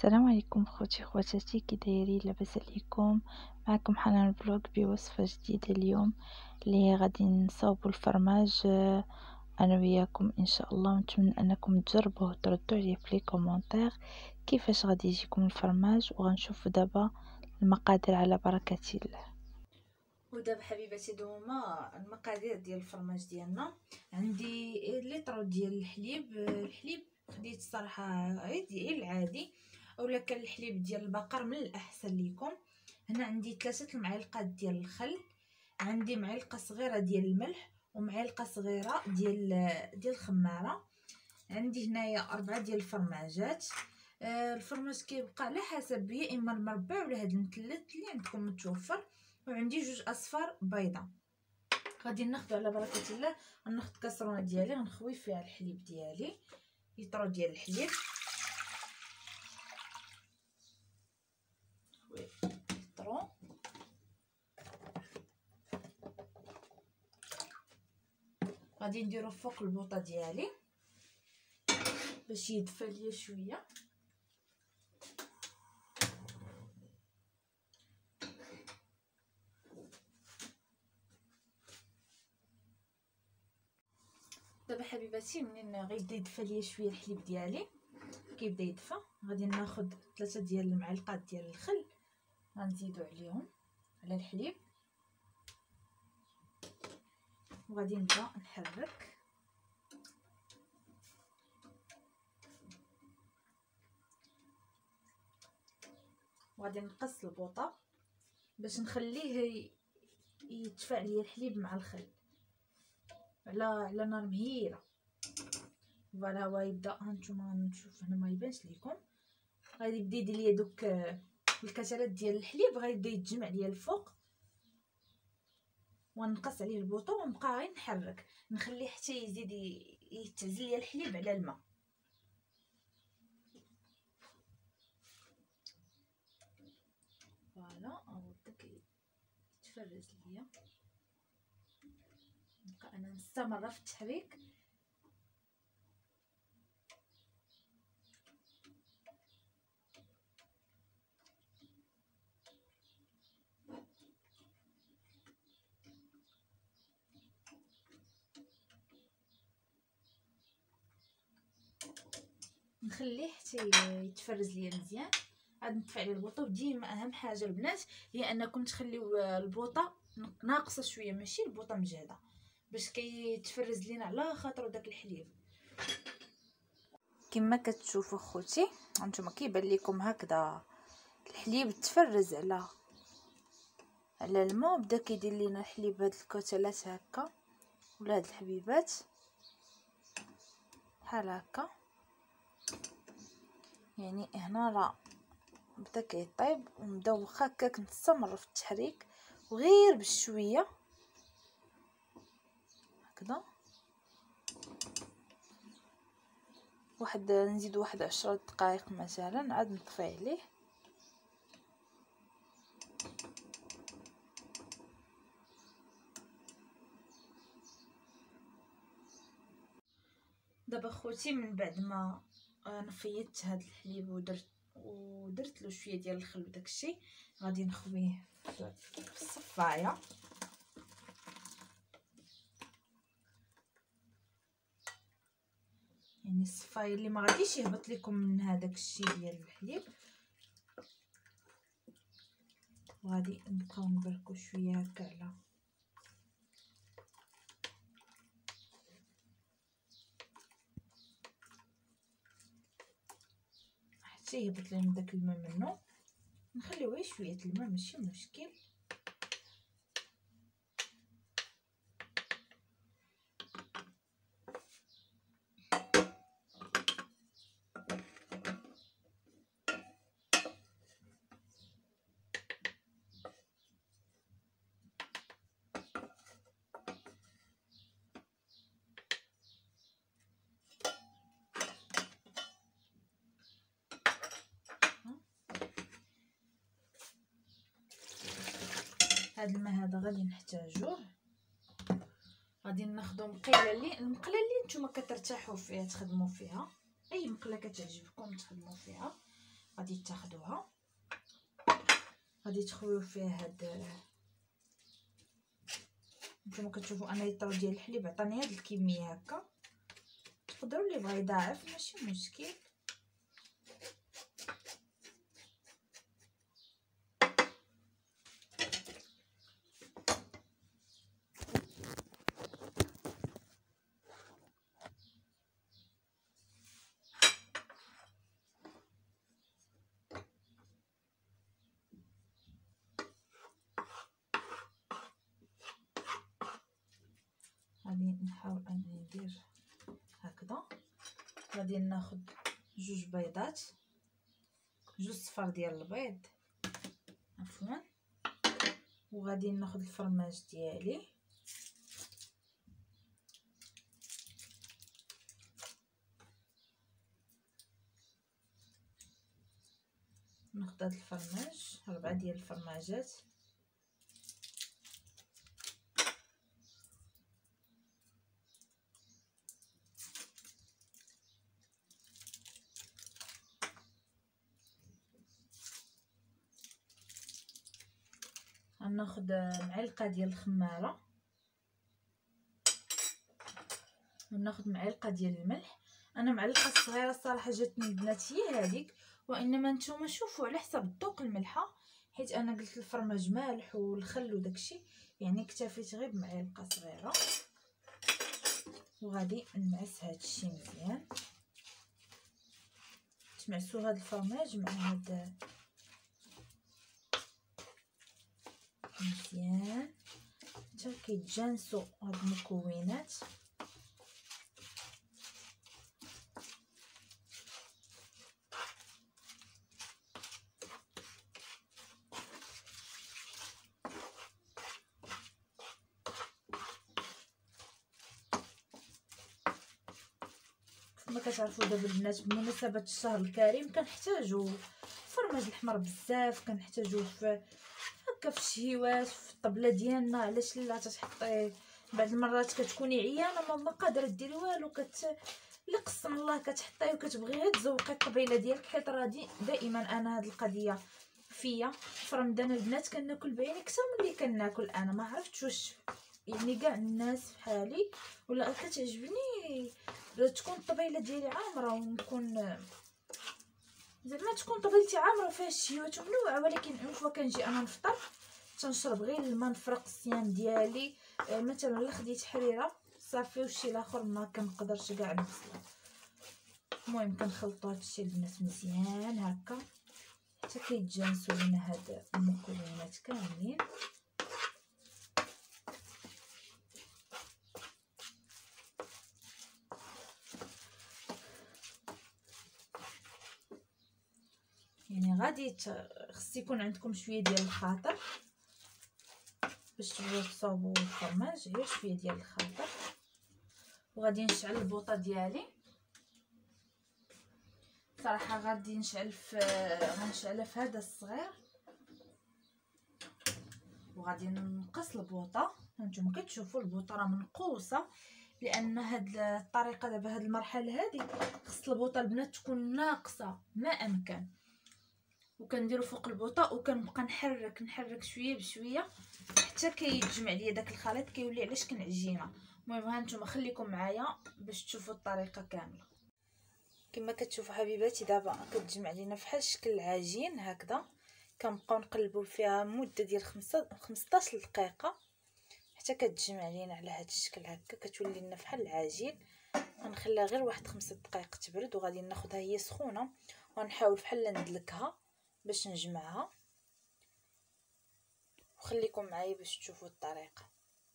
السلام عليكم خوتي خواتاتي، كي دايرين؟ لاباس عليكم؟ معكم حنان فلوق بوصفه جديده اليوم اللي غادي نصاوبوا الفرماج انا وياكم ان شاء الله. ونتمنى انكم تجربوه وتردوا عليه في لي كومونتير كيفاش غادي يجيكم الفرماج. وغنشوفوا دابا المقادير على بركه الله. ودابا حبيباتي هما المقادير ديال الفرماج ديالنا. عندي لتر ديال الحليب خديت الصراحه غير العادي، اولا كان الحليب ديال البقر من الاحسن ليكم. هنا عندي 3 المعالق ديال الخل، عندي معلقه صغيره ديال الملح ومعلقه صغيره ديال الخماره. عندي هنايا 4 ديال الفرماجات. الفرماج كيبقى على حسب يا اما المربع ولا هاد المثلث اللي عندكم متوفر. وعندي 2 اصفار بيضه. غادي ناخذ على بركه الله، غناخذ كاسرونه ديالي غنخوي فيها الحليب ديالي، لتر ديال الحليب لترو. غادي نديرو فوق البوطه ديالي باش يدفى ليا شويه. دابا حبيباتي منين غيبدا يدفى ليا شويه الحليب ديالي، كيبدا يدفى غادي ناخذ 3 ديال المعلقات ديال الخل غنزيدو عليهم على الحليب، وغادي نبدا نحرك. وغادي نقص البوطه باش نخليه يتفاع ليا الحليب مع الخل على نار مهيله. فوالا هو يبدا، هانتوما نشوف هنا ما يبانش ليكم، غادي يبدا يدير ليا دوك الكتلات ديال الحليب، غيبدا يتجمع ليا الفوق ونقص عليه البوطه ونبقى غير نحرك نخليه حتى يزيد يتعزل ليا الحليب على الماء. فوالا هو بدا كيتفرز ليا، نبقى انا مستمره في التحريك. نخليه حتى يتفرز ليا مزيان، عاد نطفي عليه البوطه. وديما اهم حاجه البنات هي انكم تخليو البوطه ناقصه شويه ماشي البوطه مجهده، باش كيتفرز لينا على خاطر داك الحليب. كما كتشوفوا خوتي هانتوما كيبان لكم هكذا الحليب تفرز على الماء، بدا كيدير لينا الحليب هاد الكتلات هكا ولا هاد الحبيبات بحال هكا. يعني هنا راه بدا كيطيب ونبداو واخا هكاك نستمر في التحريك وغير بشويه هكذا. نزيد واحد 10 دقائق مثلا، عاد نطفي عليه. دابا خوتي من بعد ما نفيت هاد الحليب ودرت له شويه ديال الخل وداكشي، غادي نخويه في الصفايه. يعني الصفايه اللي ما غاديش يهبط لكم من هذاك الشيء ديال الحليب. وغادي نبقاو نبركو شويه هكا على حتى يهبط لنا داك الماء منه. نخليو غير شويه الماء ماشي مشكل. هاد الماء هذا غادي نحتاجوه. غادي ناخذ المقله اللي نتوما كترتاحوا فيها تخدموا فيها، اي مقله كتعجبكم تخدموا فيها. غادي تاخدوها، غادي تخويو فيها هاد نتوما كتشوفوا انا الطرو ديال الحليب عطاني هاد الكميه هكا، تقدروا اللي بغا يضاعف ماشي مشكل. غادي نحاول انني ندير هكذا. غادي ناخذ جوج بيضات، جوج صفار ديال البيض عفوا، وغادي ناخذ الفرماج ديالي ناخذ هذا الفرماج 4 ديال الفرماجات. غناخذ معلقه ديال الخماره، وناخذ معلقه ديال الملح. انا معلقه صغيره الصراحه جاتني البنات هي هذيك، وانما نتوما شوفوا على حسب الذوق الملحه، حيت انا قلت الفرماج مالح والخل وداكشي، يعني اكتفيت غير بمعلقه صغيره. وغادي نمعس هادشي مزيان، تمعسوا هاد الفرماج مع هاد مزيان حتى كيتجانسوا هاد المكونات. كما كتعرفوا دابا البنات بمناسبه الشهر الكريم كنحتاجوا الفرماج الاحمر بزاف، كنحتاجوه في هكا في الشهيوات في الطبله ديالنا. علاش لا تحطيه بعض المرات كتكوني عيانه ما قادره ديري والو، لا قسم الله كتحطيه وكتبغي غير تزوقي الطبيله ديالك، حيت راه دائما انا هاد القضيه فيا. في رمضان البنات كناكل بعيني اكثر من اللي كناكل انا، ما عرفتش واش يعني كاع الناس بحالي ولا كتعجبني تكون الطبيله ديالي عامره، ونكون زعما تكون طبيلتي عامره فيها الشهيوات ومنوعه. ولكن اون فوا كنجي انا نفطر تنشرب غير الماء نفرق الصيام ديالي. مثلا الا خديت حريره صافي وشي الاخر ما كنقدرش كاع نفصل. المهم كنخلطوا هادشي البنات مزيان هكا حتى كيتجانسوا لينا هاد المكونات كاملين. يعني غادي خص يكون عندكم شويه ديال الخاطر باش تبغيو تصاوبوا الفرماج، غير شويه ديال الخاطر. وغادي نشعل البوطه ديالي صراحه، غادي غنشعلها في هذا الصغير، وغادي نقص البوطه. هانتوما كتشوفوا البوطه راه منقوصه، لان هاد الطريقه دابا هاد المرحله هادي خص البوطه البنات تكون ناقصه ما امكن. وكنديروا فوق البوطه وكنبقى نحرك شويه بشويه حتى كيتجمع ليا داك الخليط، كيولي على شكل عجينه. المهم هانتوما خليكم معايا باش تشوفوا الطريقه كامله. كما كتشوفوا حبيباتي دابا كتجمع لينا فحال شكل العجين هكذا. كنبقاو نقلبوا فيها مده ديال 15 دقيقه حتى كتجمع لينا على هذا الشكل هكا، كتولي لنا فحال العجين. غنخليها غير واحد 5 دقائق تبرد، وغادي ناخذها هي سخونه ونحاول بحال ندلكها باش نجمعها. وخليكم معايا باش تشوفوا الطريقه.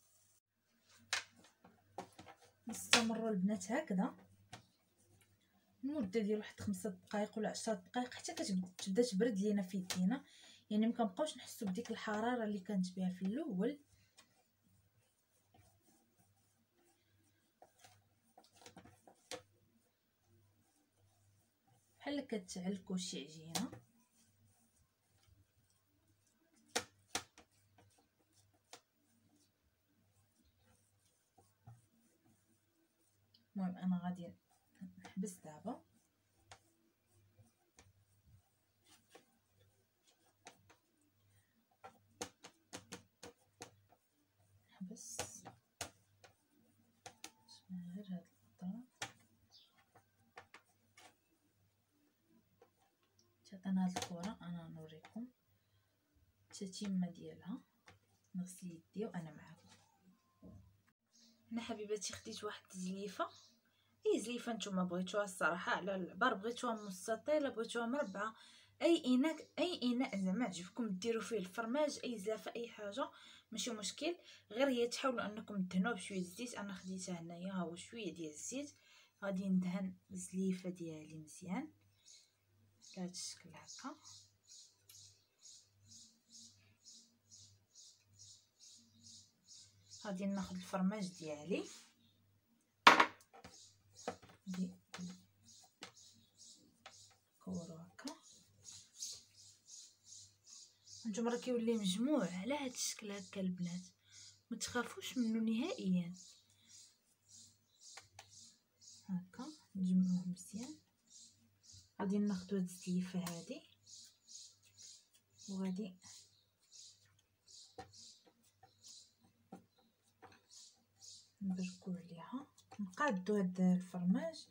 نستمروا البنات هكذا المده ديال واحد 5 دقائق ولا 10 دقائق حتى كتبدا تبرد لينا في يدينا، يعني مكنبقاوش نحسوا بديك الحراره اللي كانت بها في الاول. بحال كتعلكوا شي عجينه. المهم انا غادي نحبس دابا. هاد الاطراف، تعطينا هاد الكره. انا نوريكم التتمه ديالها. نغسل يدي وانا معاكم. هنا حبيباتي خديت واحد الزليفه، اي زليفه نتوما بغيتوها الصراحه على العبار، بغيتوها مستطيله، بغيتوها مربعه، اي اناء زعما عجبكم ديروا فيه الفرماج، اي زلافه اي حاجه ماشي مشكل. غير هي تحاولوا انكم تدهنوه بشويه الزيت. انا خديتها هنايا، ها هو شويه ديال الزيت. غادي ندهن الزليفه ديالي مزيان بهذا الشكل هكا. غادي ناخذ الفرماج ديالي، غادي كورو هكا. نتوما راه كيولي مجموع على هذا الشكل هكا البنات، ما تخافوش منه نهائيا. هكا نجمعوه مزيان. غادي ناخذ هاد الزليفه هذه وغادي نبركو عليها، نقادو هاد الفرماج.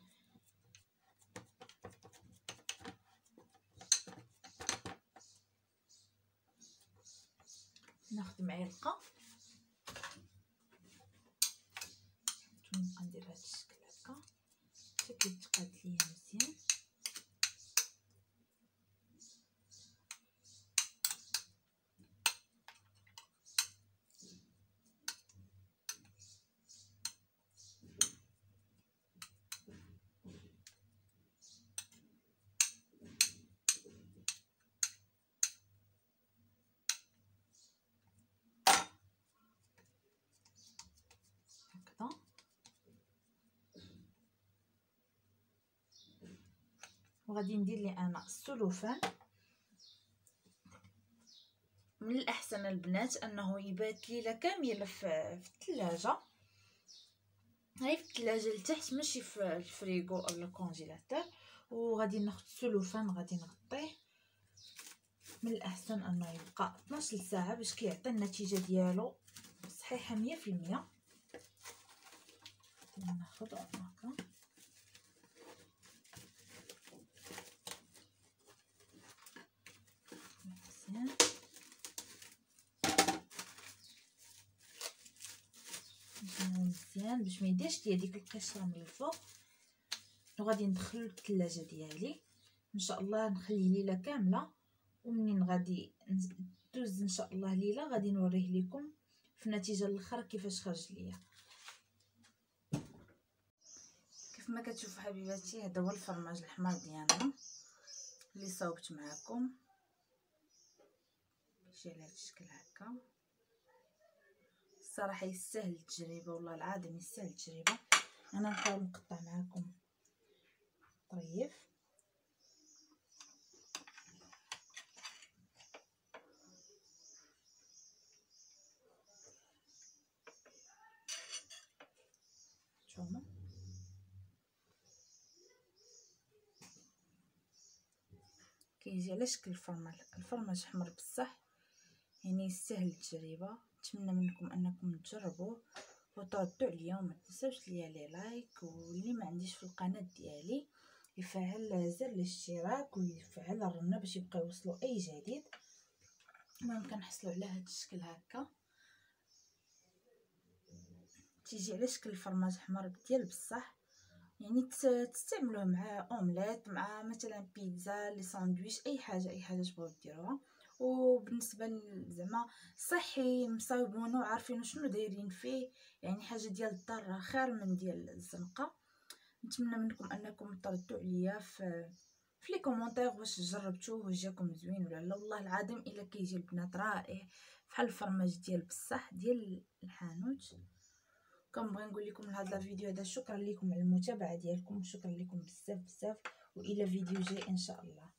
ناخذ معلقه ونبقى ندير هاد الشكل هكا حتى كيتقاد ليا مزيان. هكذا وغادي ندير لي انا السلوفان. من الاحسن البنات انه يبات ليله كامله في الثلاجه، هاي في الثلاجه لتحت ماشي في الفريغو او الكونجيلاتور. وغادي ناخذ السلوفان غادي نغطيه. من الاحسن انه يبقى 12 ساعه باش كيعطي النتيجه ديالو صحيحه 100%. ناخذ هكا مزيان. مزيان باش ما يديرش ليا ديك القشره من الفوق. وغادي ندخلو للثلاجه ديالي ان شاء الله، نخليه ليله كامله. ومنين غادي ندوز ان شاء الله ليله غادي نوريه لكم في النتيجه الاخر كيفاش خرج ليا. كيف ما كتشوفوا حبيباتي هذا هو الفرماج الحمر ديالنا اللي صاوبت معكم. يجي على هذا الشكل هكا. الصراحه يستاهل التجربه، والله العظيم يستاهل التجربه. انا نحاول نقطع معكم طريف. نتوما كيجي على شكل الفرماج حمر بصح، يعني يستاهل التجربه. نتمنى منكم انكم تجربوه وتردوا عليا، وما تنساوش ليا لي لايك، واللي ما عنديش في القناه ديالي يفعل زر الاشتراك ويفعل الرنه باش يبقى يوصلوا اي جديد. المهم كنحصلوا على هذا الشكل هكا، تيجي على شكل الفرماج حمر ديال بصح. يعني تستعملوه مع اومليت، مع مثلا بيتزا، لي ساندويش، اي حاجه تبغيو ديروها. وبالنسبه زعما صحي مصاوبونه وعارفين شنو دايرين فيه، يعني حاجه ديال الدار خير من ديال الزنقه. نتمنى منكم انكم تردوا عليا في لي كومونتير واش جربتوه وجاكم زوين ولا لا. والله العظيم الا كيجي البنات رائع بحال الفرماج ديال بصح ديال الحانوت. كنبغي نقول لكم لهذا الفيديو هذا شكرا لكم على المتابعه ديالكم، شكرا لكم بزاف، والى فيديو جاي ان شاء الله.